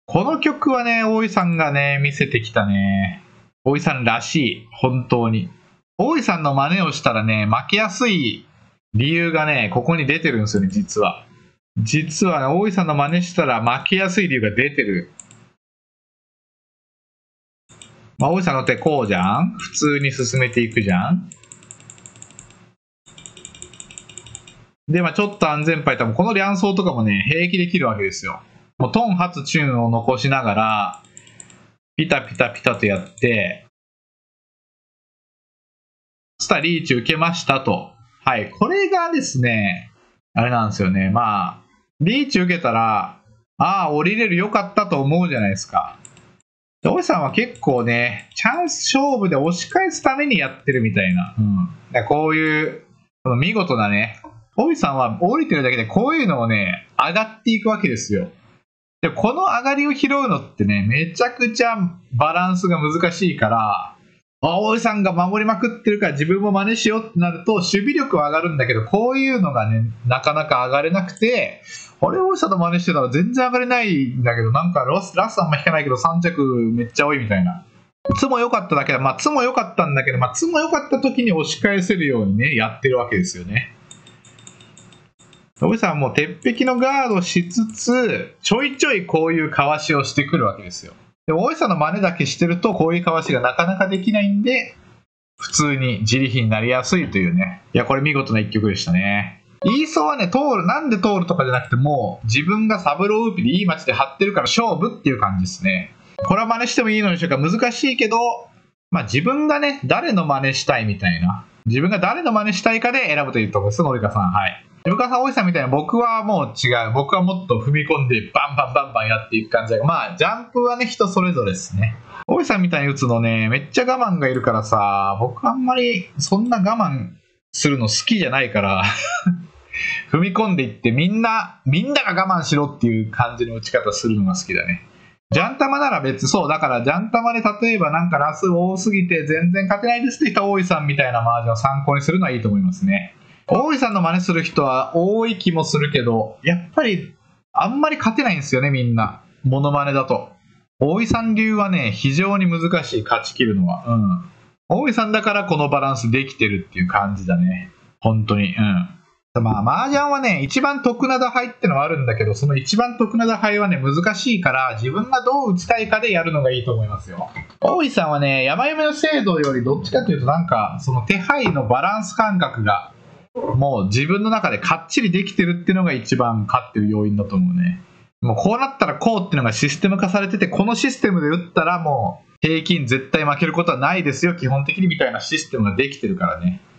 この曲はね、大井さんがね、見せてきたね。大井さんらしい。本当に。大井さんの真似をしたらね、負けやすい理由がね、ここに出てるんですよね、実は。実はね、大井さんの真似したら負けやすい理由が出てる。まあ、大井さんの手こうじゃん。普通に進めていくじゃん。で、まあちょっと安全牌多分この両走とかもね、平気できるわけですよ。もうトン発チューンを残しながら、ピタピタピタとやって、そしたらリーチ受けましたと。はい。これがですね、あれなんですよね。まあ、リーチ受けたら、ああ、降りれるよかったと思うじゃないですか。大井さんは結構ね、チャンス勝負で押し返すためにやってるみたいな。だこういう、この見事なね、大井さんは降りてるだけでこういうのをね、上がっていくわけですよ。で、この上がりを拾うのってね、めちゃくちゃバランスが難しいから、大井さんが守りまくってるから自分も真似しようってなると、守備力は上がるんだけど、こういうのがね、なかなか上がれなくて、あれ、大井さんの真似してたら全然上がれないんだけど、なんかラスあんま引かないけど3着めっちゃ多いみたいな。ツも良かっただけだ。まあ、ツも良かったんだけど、まあ、ツも良かった時に押し返せるようにね、やってるわけですよね。大井さんはもう鉄壁のガードしつつ、ちょいちょいこういうかわしをしてくるわけですよ。で、大井さんの真似だけしてると、こういうかわしがなかなかできないんで、普通に自利品になりやすいというね。いや、これ見事な一曲でしたね。イーソーはね、通る、なんで通るとかじゃなくても、自分がサブローウーピでいい街で張ってるから勝負っていう感じですね。これは真似してもいいのでしょうか。難しいけど、まあ自分がね、誰の真似したいみたいな。自分が誰の真似したいかで選ぶというところです、のりかさん。はい。古川さん、大井さんみたいな僕はもう違う。僕はもっと踏み込んでバンバンバンバンやっていく感じで。まあ、ジャンプはね、人それぞれですね。大井さんみたいに打つのね、めっちゃ我慢がいるからさ、僕あんまりそんな我慢するの好きじゃないから踏み込んでいってみんなが我慢しろっていう感じの打ち方するのが好きだね。ジャンタマなら別、そう、だからジャンタマで例えばなんかラス多すぎて全然勝てないですって人は大井さんみたいなマージンを参考にするのはいいと思いますね。大井さんの真似する人は多い気もするけど、やっぱりあんまり勝てないんですよね、みんな。モノマネだと。大井さん流はね、非常に難しい、勝ち切るのは。大井さんだからこのバランスできてるっていう感じだね。本当に。まあ、麻雀はね、一番得な打牌ってのはあるんだけど、その一番得な打牌はね、難しいから、自分がどう打ちたいかでやるのがいいと思いますよ。大井さんはね、山夢の精度よりどっちかというと、なんか、その手配のバランス感覚が、もう自分の中でかっちりできてるっていうのが一番勝ってる要因だと思うね。もうこうなったらこうっていうのがシステム化されてて、このシステムで打ったらもう平均絶対負けることはないですよ、基本的にみたいなシステムができてるからね。